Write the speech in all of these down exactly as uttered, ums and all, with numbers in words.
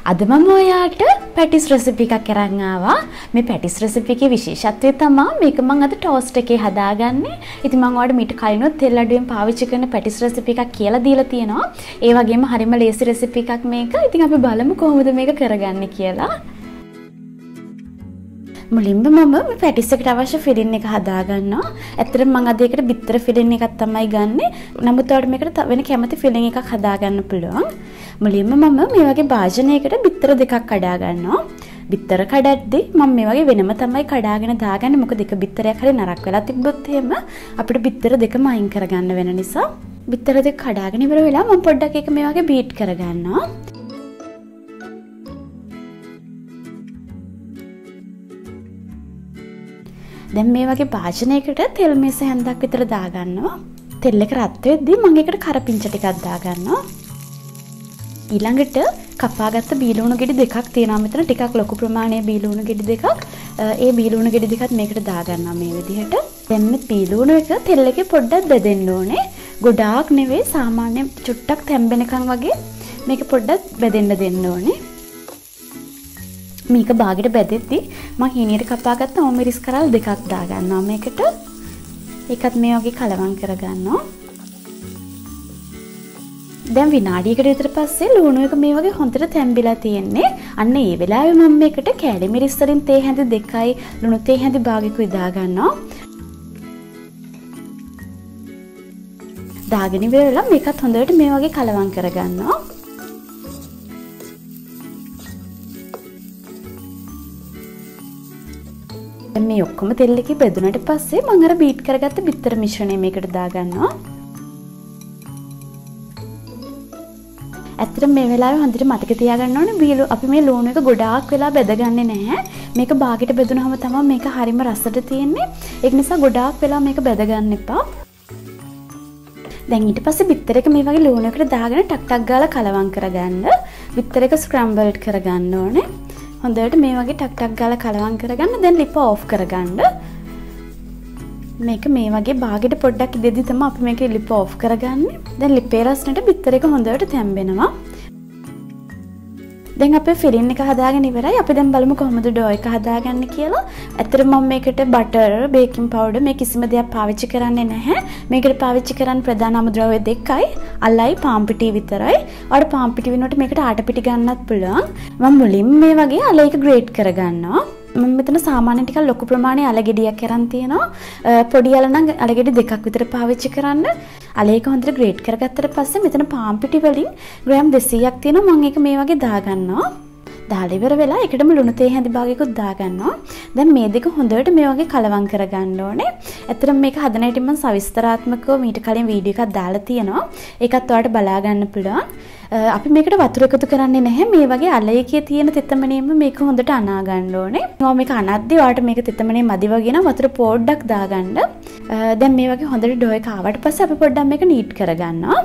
අද මම ඔයාට පැටිස් රෙසිපි එකක් අරන් ආවා. මේ පැටිස් රෙසිපි එකේ විශේෂත්වය තමයි මේක මම අද ටෝස්ට් එකේ හදාගන්නේ. ඉතින් මම ඔයාලට මීට කලිනුත් තෙල් අඩුවෙන් පාවිච්චි කරන පැටිස් රෙසිපි එකක් කියලා දීලා තියෙනවා. ඒ වගේම හරිම ලේසි රෙසිපි එකක් මේක. ඉතින් අපි බලමු කොහොමද මේක කරගන්නේ කියලා. මුලින්ම මම මේ පැටිස් එකට අවශ්‍ය ෆිලින් එක හදාගන්නවා. ඇත්තටම මම අද ඒකට බිත්තර ෆිලින් එකක් තමයි ගන්නෙ. නමුත් ඔයාලට මේකට වෙන කැමති ෆිලින් එකක් හදාගන්න පුළුවන්. මුලින්ම මම මේ වගේ භාජනයකට බිත්තර දෙකක් කඩා ගන්නවා. බිත්තර කඩද්දී මම මේ වගේ වෙනම තමයි කඩාගෙන දාගන්නේ. මොකද එක බිත්තරයක් හරි නරක් වෙලා තිබ්බොත් එහෙම අපිට බිත්තර දෙකම අයින් කරගන්න වෙන නිසා බිත්තර දෙක කඩාගෙන ඉවර වෙලා මම පොඩ්ඩක් ඒක මේ වගේ බීට් කරගන්නවා. දැන් මේ වගේ භාජනයකට තෙල් මේස හැන්දක් විතර දාගන්නවා. තෙල් එක රත් වෙද්දී මම ඒකට කරපිංච ටිකක් දාගන්නවා. ඊළඟට කපාගත්ත බීලුණු ගෙඩි දෙකක් තියෙනවා. මෙතන ටිකක් ලොකු ප්‍රමාණයේ බීලුණු ගෙඩි දෙකක්. ඒ බීලුණු ගෙඩි දෙකත් මේකට දාගන්නවා මේ විදිහට. දැන් මේ බීලුණු එක තෙල් එකේ පොඩ්ඩක් බෙදෙන්න ඕනේ. ගොඩාක් නෙවෙයි සාමාන්‍ය චුට්ටක් තැම්බෙනකන් වගේ මේක පොඩ්ඩක් බෙදෙන්න දෙන්න ඕනේ. මේක බාගෙට බෙදෙද්දි මම හීනියට කපාගත්ත ඕමිරිස් කරල් දෙකක් දාගන්නවා මේකට. ඒකත් මේ වගේ කලවම් කරගන්නවා. දැන් විනාඩියකට විතර පස්සේ ලුණු එක මේ වගේ හොඳට තැම්බිලා තියෙන්නේ. අන්න ඒ වෙලාවේ මම මේකට කෑලි මිරිස් වලින් තේ හැඳි දෙකයි ලුණු තේ හැඳි භාගයකුයි දාගන්නවා. දාගෙන ඉවරලා මේකත් හොඳට මේ වගේ කලවම් කරගන්නවා. දැන් මේ ඔක්කොම තෙල් එකේ බෙදුනට පස්සේ මම අර බීට් කරගත්ත බිත්තර මිශ්‍රණය මේකට දාගන්නවා. ඇත්තට මේ වෙලාවේ හොඳට මතක තියාගන්න ඕනේ බීලු අපි මේ ලුණු එක ගොඩාක් වෙලා බෙදගන්නේ නැහැ. මේක බාගෙට බෙදුනහම තමයි මේක හරිම රසට තියෙන්නේ. ඒක නිසා ගොඩාක් වෙලා මේක බෙදගන්න එපා. දැන් ඊට පස්සේ බිත්තර එක මේ වගේ ලුණු එකට දාගෙන ටක් ටක් ගාලා කලවම් කරගන්න. බිත්තර එක ස්ක්‍රැම්බල්ඩ් කරගන්න ඕනේ. හොඳට මේ වගේ ටක් ටක් ගාලා කලවම් කරගන්න. දැන් ලිප ඕෆ් කරගන්න. මේක මේ වගේ බාගෙට පොඩ්ඩක් ඉදෙද්දි තමයි අපි මේකේ ලිප ඕෆ් කරගන්නේ. දැන් ලිපේ රසනට බිත්තර එක හොඳට තැම්බෙනවා. දැන් අපේ ෆිලින් එක හදාගෙන ඉවරයි. අපි දැන් බලමු කොහොමද ඩෝ එක හදාගන්නේ කියලා. ඇත්තටම මම මේකට බටර්, බේකින් පවුඩර් මේ කිසිම දෙයක් පාවිච්චි කරන්නේ නැහැ. මේකට පාවිච්චි කරන්න ප්‍රධාන අමුද්‍රව්‍ය දෙකයි. අලයි පාන් පිටි විතරයි. ඔයාලට පාන් පිටි වෙනුවට මේකට ආට පිටි ගන්නත් පුළුවන්. මම මුලින්ම මේ වගේ අල එක ග්‍රේට් කරගන්නවා. මම මෙතන සාමාන්‍යයෙන් ටිකක් ලොකු ප්‍රමාණයේ අල ගෙඩියක් අරන් තියෙනවා. පොඩි අල නම් අල ගෙඩි දෙකක් විතර පාවිච්චි කරන්න. අල එක හොඳට ග්‍රේට් කරගත්තට පස්සේ මෙතන පාන් පිටි වලින් ග්‍රෑම් දෙසීයක් තියෙනවා. මම ඒක මේ වගේ දාගන්නවා. දාලා ඉවර වෙලා ඒකටම ලුණු තේ හැඳි භාගයකුත් දාගන්නවා. දැන් මේ දෙක හොඳට මේ වගේ කලවම් කරගන්න ඕනේ. ඇත්තටම මේක හදන හැටි මම සවිස්තරාත්මකව මීට කලින් වීඩියෝ එකක් දාලා තියෙනවා. ඒකත් ඔයාලට බලා ගන්න පුළුවන්. අපි මේකට වතුර එකතු කරන්නේ නැහැ. මේ වගේ අලයකේ තියෙන තෙතමනේම මේක හොඳට අනා ගන්න ඕනේ. මම මේක අනද්දී ඔයාලට මේක තෙතමනේ මදි වගේ නම් වතුර පොඩ්ඩක් දාගන්න. දැන් මේ වගේ හොඳට ඩෝ එක ආවට පස්සේ අපි පොඩ්ඩක් මේක නීට් කරගන්නවා.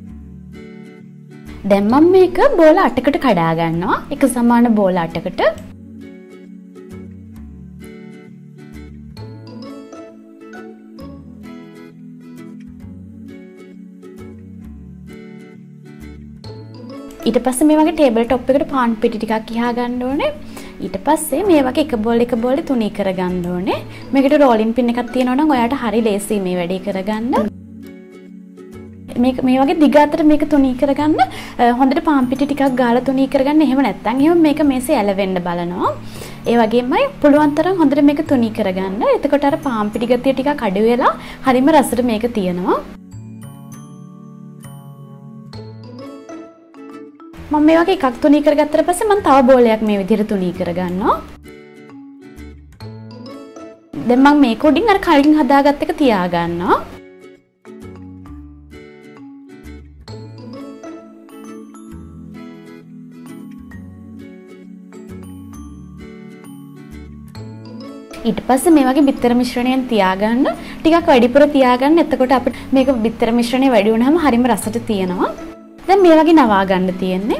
දැන් මම මේක බෝල අටකට කඩා ගන්නවා. එක සමාන බෝල අටකට. ඊට පස්සේ මේ වගේ ටේබල් টොප් එකට පාන් පිටි ටිකක් ගියා ගන්න ඕනේ. ඊට පස්සේ මේ වගේ එක බෝල් එක බෝලේ තුනී කරගන්න ඕනේ. මේකට රෝලින් පින් එකක් තියෙනවා නම් ඔයාලට හරි ලේසි මේ වැඩේ කරගන්න. මේක මේ වගේ දිග අතර මේක තුනී කරගන්න. හොඳට පාන් පිටි ටිකක් ගාලා තුනී කරගන්න. එහෙම නැත්නම් එහෙම මේක මේසේ ඇලවෙන්න බලනවා. ඒ වගේමයි පුළුවන් තරම් හොඳට මේක තුනී කරගන්න. එතකොට අර පාන් පිටි ගතිය ටිකක් අඩු වෙලා හරිම රසට මේක තියෙනවා. මම මේ වගේ එකක් තුනී කරගත්තට පස්සේ මම තව බෝලයක් මේ විදිහට තුනී කරගන්නවා. දැන් මම මේක උඩින් අර කලින් හදාගත්ත එක තියාගන්නවා. ඊට පස්සේ මේ වගේ බිත්තර මිශ්‍රණයෙන් තියාගන්න. ටිකක් වැඩිපුර තියාගන්න. එතකොට අපිට මේක බිත්තර මිශ්‍රණය වැඩි වුණාම හරිම රසට තියෙනවා. දැන් මේ වගේ නවා ගන්න තියෙන්නේ.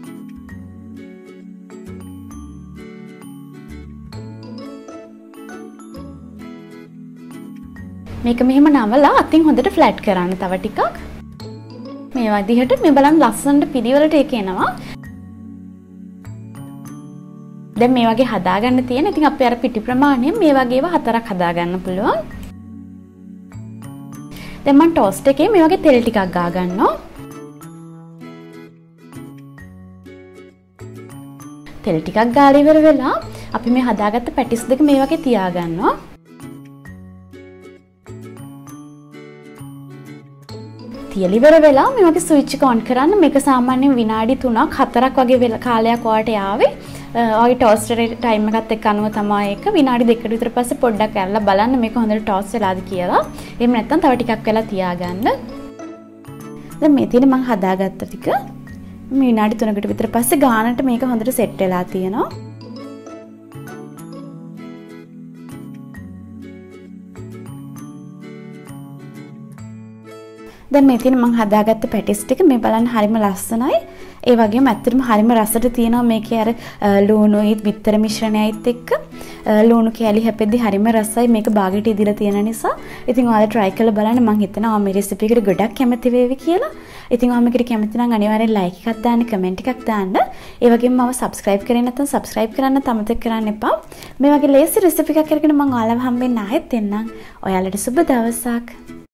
මේක මෙහෙම නවලා අතින් හොඳට ෆ්ලැට් කරන්න තව ටිකක්. මේ විදිහට මේ බලන්න ලස්සනට පිළිවෙලට ඒක එනවා. දැන් මේ වගේ හදාගන්න තියෙන. ඉතින් අපි අර පිටි ප්‍රමාණයෙන් මේ වගේව හතරක් හදාගන්න පුළුවන්. දැන් මම ටෝස්ට් එකේ මේ වගේ තෙල් ටිකක් ගා ගන්නවා. තෙල් ටිකක් ගාලා ඉවර වෙලා අපි මේ හදාගත්ත පැටිස් දෙක මේ වගේ තියා ගන්නවා. තියලා ඉවර වෙලා මේ වගේ ස්විච් එක ඔන් කරන්න. මේක සාමාන්‍යයෙන් විනාඩි තුනක් හතරක් වගේ වෙලා කාලයක් ඔයාලට යාවේ. ඔය ටෝස්ටර් ටයිම් එකත් එක්ක අනුව තමයි ඒක. විනාඩි දෙකකට විතර පස්සේ පොඩ්ඩක් ඇරලා බලන්න මේක හොඳට ටෝස්ට් වෙලාද කියලා. එහෙම නැත්නම් තව ටිකක් වෙලා තියාගන්න. දැන් මේ තියෙන මම හදාගත්ත ටික මේ විනාඩි තුනකට විතර පස්සේ ගානට මේක හොඳට සෙට් වෙලා තියෙනවා. දැන් මේ තියෙන මම හදාගත්ත පැටිස් ටික මේ බලන්න හරිම ලස්සනයි. ඒ වගේම ඇත්තටම හරිම රසට තියෙනවා මේකේ අර ලුණුයි බිත්තර මිශ්‍රණයයිත් එක්ක. ලුණු කෑලි හැපෙද්දි හරිම රසයි මේක බාගෙට ඉදිලා තියෙන නිසා. ඉතින් ඔයාලා try කරලා බලන්න. මම හිතනවා මේ රෙසිපි එකට ගොඩක් කැමති වේවි කියලා. ඉතින් ඔයාලා මේකට කැමති නම් අනිවාර්යෙන් like එකක් දාන්න, comment එකක් දාන්න. ඒ වගේම මම subscribe කරේ නැත්නම් subscribe කරන්න අමතක කරන්න එපා. මේ වගේ ලේසි රෙසිපි එකක් කරගෙන මම ඔයාලව හම්බෙන්න ආයෙත් එන්නම්. ඔයාලට සුබ දවසක්.